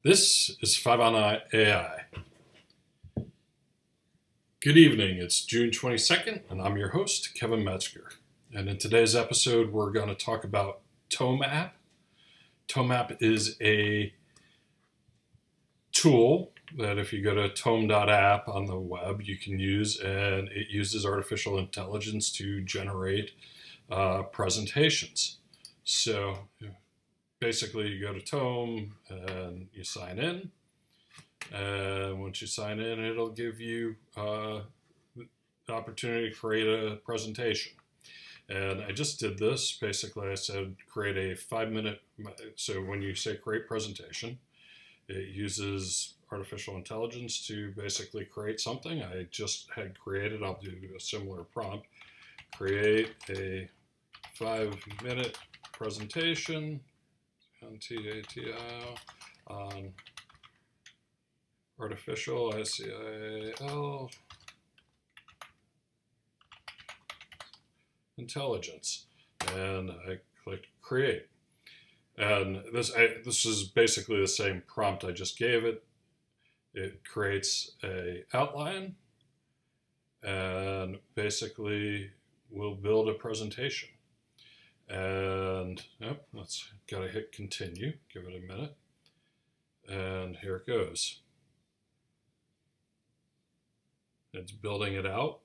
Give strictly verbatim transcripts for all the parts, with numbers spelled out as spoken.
This is Five on A I. Good evening, it's June twenty-second, and I'm your host, Kevin Metzger. And in today's episode, we're going to talk about Tome App. Tome App is a tool that if you go to tome dot app on the web, you can use, and it uses artificial intelligence to generate uh, presentations. So basically, you go to Tome and you sign in. And once you sign in, it'll give you uh, the opportunity to create a presentation. And I just did this. Basically, I said create a five minute. So when you say create presentation, it uses artificial intelligence to basically create something. I just had created, I'll do a similar prompt, create a five minute presentation on T A T I on artificial I C I L intelligence, and I clicked create. And this I, this is basically the same prompt I just gave it. It creates a outline and basically will build a presentation. And yep, let's gotta hit continue, give it a minute, and here it goes. It's building it out,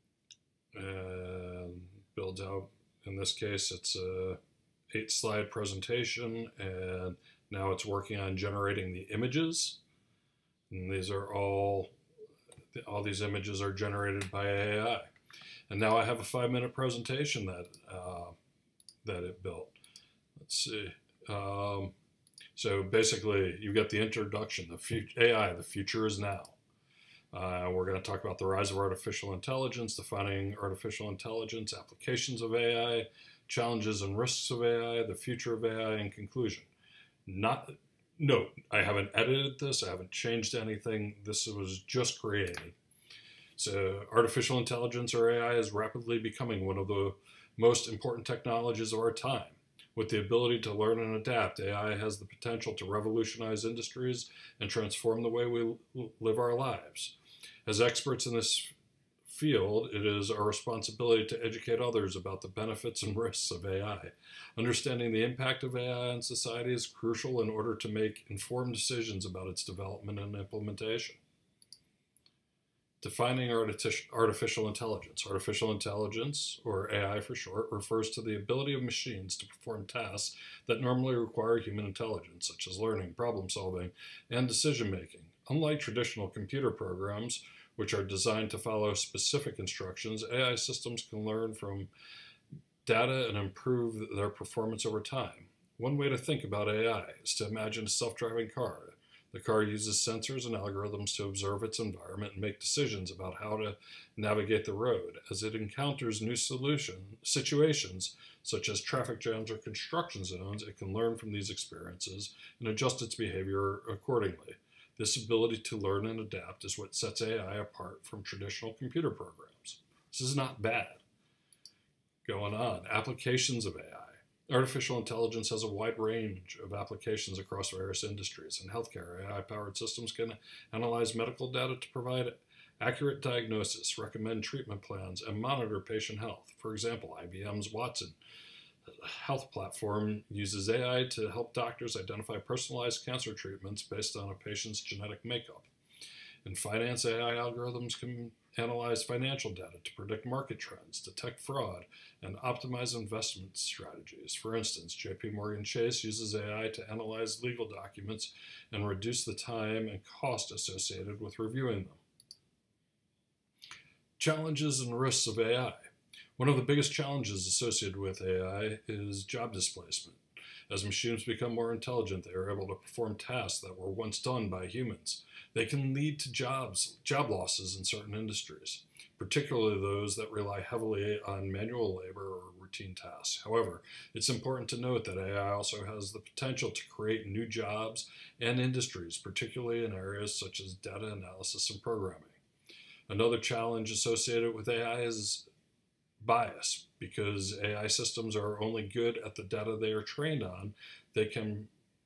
and builds out, in this case it's a eight slide presentation, and now it's working on generating the images. And these are all, all these images are generated by A I. And now I have a five minute presentation that uh, that it built. Let's see. Um, so basically, you've got the introduction, the future, A I, the future is now. Uh, we're going to talk about the rise of artificial intelligence, defining artificial intelligence, applications of A I, challenges and risks of A I, the future of A I, and conclusion. Not, note, I haven't edited this, I haven't changed anything. This was just created. So artificial intelligence, or A I, is rapidly becoming one of the most important technologies of our time. With the ability to learn and adapt, A I has the potential to revolutionize industries and transform the way we live our lives. As experts in this field, it is our responsibility to educate others about the benefits and risks of A I. Understanding the impact of A I on society is crucial in order to make informed decisions about its development and implementation. Defining artificial intelligence. Artificial intelligence, or A I for short, refers to the ability of machines to perform tasks that normally require human intelligence, such as learning, problem solving, and decision making. Unlike traditional computer programs, which are designed to follow specific instructions, A I systems can learn from data and improve their performance over time. One way to think about A I is to imagine a self-driving car. The car uses sensors and algorithms to observe its environment and make decisions about how to navigate the road. As it encounters new solution, situations, such as traffic jams or construction zones, it can learn from these experiences and adjust its behavior accordingly. This ability to learn and adapt is what sets A I apart from traditional computer programs. This is not bad. Going on, applications of A I. Artificial intelligence has a wide range of applications across various industries. In healthcare, A I-powered systems can analyze medical data to provide accurate diagnosis, recommend treatment plans, and monitor patient health. For example, I B M's Watson health platform uses A I to help doctors identify personalized cancer treatments based on a patient's genetic makeup. In finance, A I algorithms can analyze financial data to predict market trends, detect fraud, and optimize investment strategies. For instance, J P Morgan Chase uses A I to analyze legal documents and reduce the time and cost associated with reviewing them. Challenges and risks of A I. One of the biggest challenges associated with A I is job displacement. As machines become more intelligent, they are able to perform tasks that were once done by humans. They can lead to jobs, job losses in certain industries, particularly those that rely heavily on manual labor or routine tasks. However, it's important to note that A I also has the potential to create new jobs and industries, particularly in areas such as data analysis and programming. Another challenge associated with A I is bias. Because A I systems are only good at the data they are trained on, they can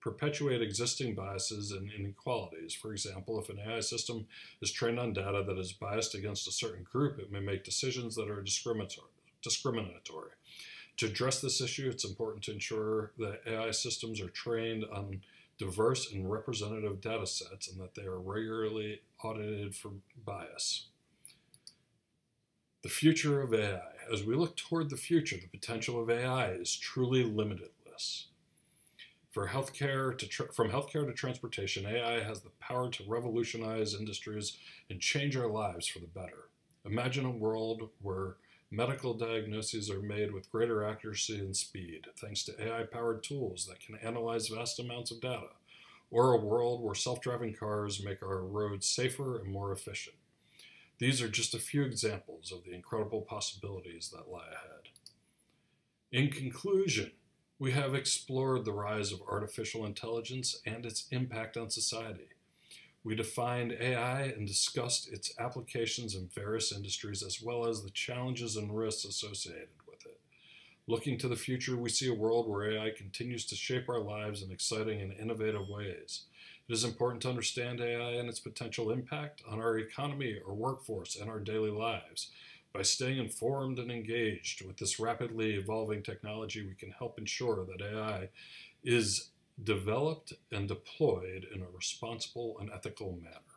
perpetuate existing biases and inequalities. For example, if an A I system is trained on data that is biased against a certain group, it may make decisions that are discriminatory. discriminatory. To address this issue, it's important to ensure that A I systems are trained on diverse and representative data sets and that they are regularly audited for bias. The future of A I. As we look toward the future, the potential of A I is truly limitless. For healthcare to from healthcare to transportation, A I has the power to revolutionize industries and change our lives for the better. Imagine a world where medical diagnoses are made with greater accuracy and speed, thanks to A I-powered tools that can analyze vast amounts of data, or a world where self-driving cars make our roads safer and more efficient. These are just a few examples of the incredible possibilities that lie ahead. In conclusion, we have explored the rise of artificial intelligence and its impact on society. We defined A I and discussed its applications in various industries, as well as the challenges and risks associated with it. Looking to the future, we see a world where A I continues to shape our lives in exciting and innovative ways. It is important to understand A I and its potential impact on our economy, our workforce, and our daily lives. By staying informed and engaged with this rapidly evolving technology, we can help ensure that A I is developed and deployed in a responsible and ethical manner.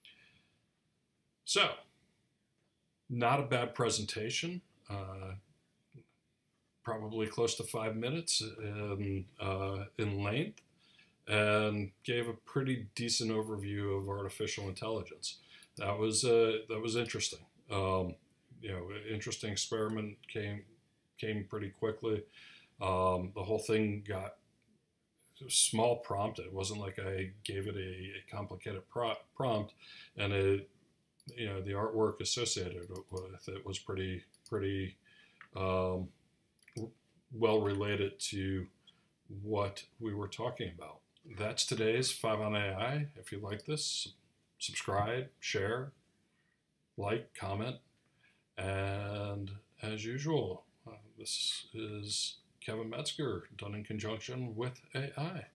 So, not a bad presentation, uh, probably close to five minutes in, uh, in length, and gave a pretty decent overview of artificial intelligence. That was uh, that was interesting. Um, you know, interesting experiment came came pretty quickly. Um, the whole thing got a small prompt. It wasn't like I gave it a, a complicated pro prompt, and it, you know, the artwork associated with it was pretty pretty um, well related to what we were talking about. That's today's Five on A I. If you like this, subscribe, share, like, comment, and as usual, uh, this is Kevin Metzger, done in conjunction with A I.